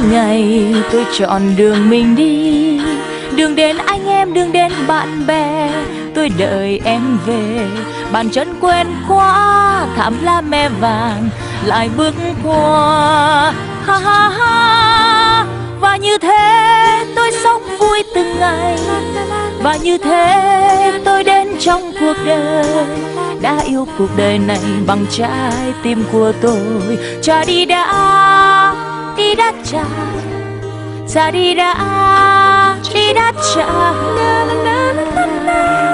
ngày tôi chọn đường mình đi, đường đến anh em, đường đến bạn bè. Tôi đợi em về, bàn chân quen quá, thảm lá me vàng lại bước qua. Ha ha ha. Và như thế tôi sống vui từng ngày, và như thế tôi đến trong cuộc đời. Đã yêu cuộc đời này bằng trái tim của tôi. Cha đi đã cha, cha đi đã cha.